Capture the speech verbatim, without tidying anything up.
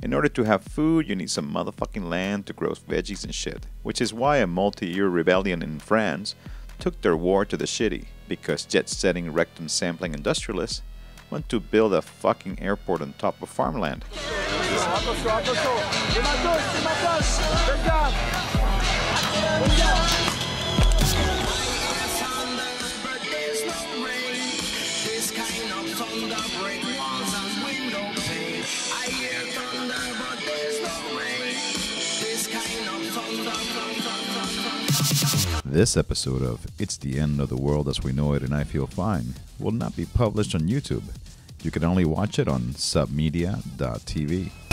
In order to have food, you need some motherfucking land to grow veggies and shit. Which is why a multi-year rebellion in France took their war to the shitty, because jet-setting rectum sampling industrialists want to build a fucking airport on top of farmland. This episode of It's the End of the World as We Know It and I Feel Fine will not be published on YouTube. You can only watch it on submedia dot t v.